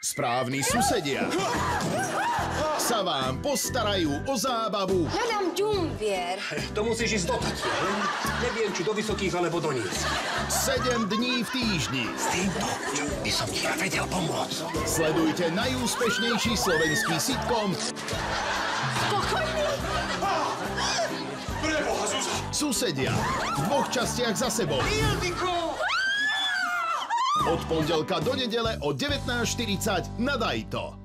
Správni susedia sa vám postarajú o zábavu. Hľadám ďumvier. To musíš ísť do Tatier. Neviem, či do Vysokých, alebo do níz. 7 dní v týždni. S týmto by som ti ja vedel pomôcť. Sledujte najúspešnejší slovenský sitcom Spokojný? Preboha, Zuzá! Susedia v 2 častiach za sebou. Ildiko! Od pondelka do nedele o 19:40 na Dajto.